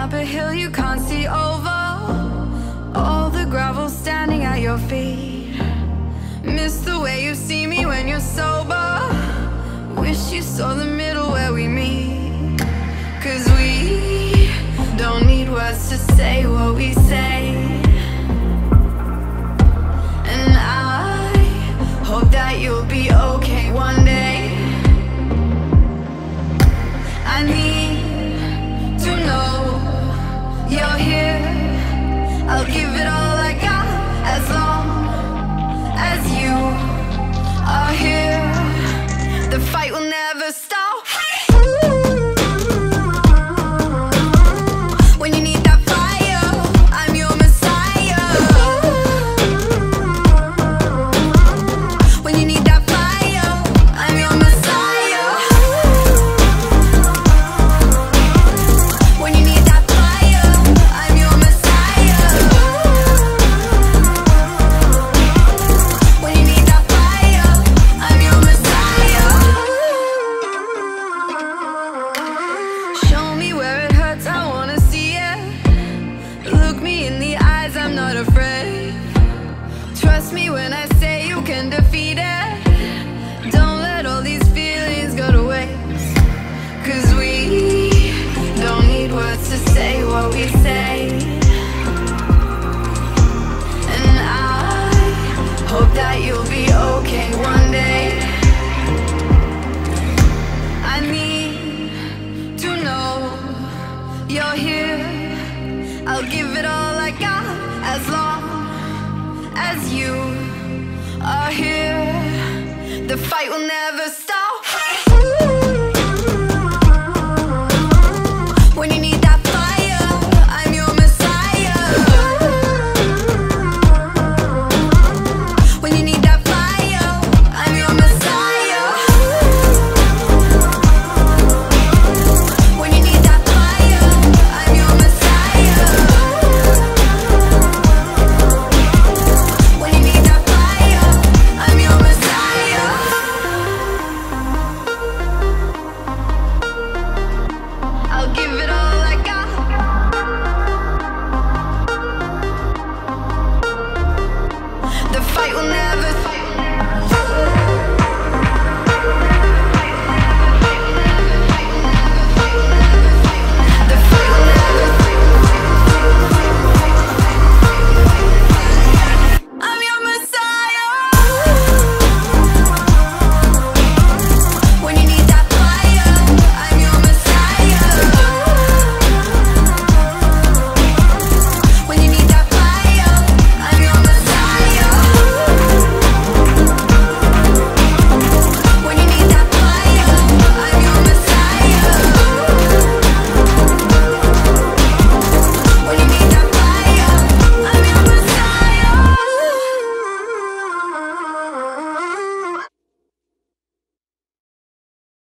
up a hill you can't see over, all the gravel standing at your feet. Miss the way you see me when you're sober, wish you saw the middle where we meet. 'Cause we don't need words to say what we say, and I hope that you'll be okay one day. I need to know you're here. I'll give it all I got as long as you are here. The fight will never stop. When you need that fire, I'm your messiah. When you need that fire, I'm your messiah. When you need that fire, I'm your messiah. When you need that fire, I'm your messiah. Show me where it hurts, I wanna see it. Look me in the eyes, I'm not afraid. Trust me when I say you can defeat it. Don't let all these feelings go to waste. 'Cause we don't need words to say what we say, and I hope that you'll be okay one day. I need to know you're here. I'll give it all I got as long as you are here. The fight will never stop.